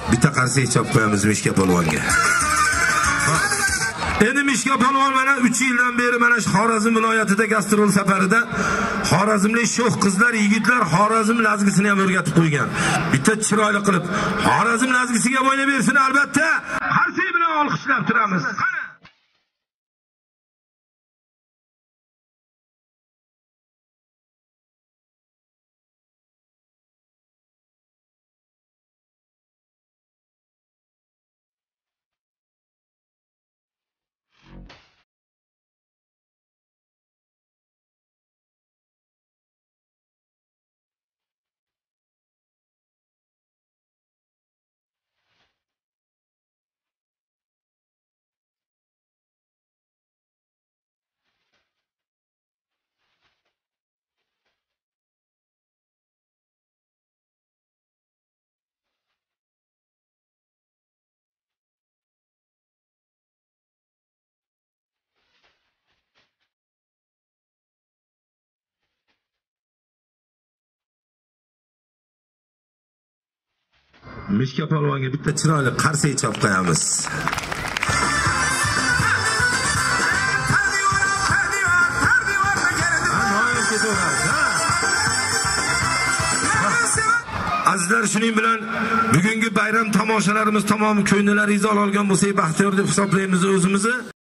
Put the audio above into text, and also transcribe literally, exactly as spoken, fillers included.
bitta qarsak chop qo'yamiz Mishka polvonga. Endi Mishka polvon mana uch yildan beri mana shu Xorazm viloyatida gastrol safarida Xorazmlik sho'x qizlar, yigitlar Xorazm lazgisini ham o'rgatib qo'ygan. Bitta chiroyli qilib Xorazm lazgisiga bo'ynab bersin albatta. Qarsak bilan olqishlab turamiz. Qani Mishka polvonga bitta chiroyli qarsak chop qo'yamiz. Azizlar, shuning bilan bugungi bayram tomoshalarimiz tamom ko'ngillar izol olgan bo'lsak, baxtiyor deb hisoblaymiz o'zimizni.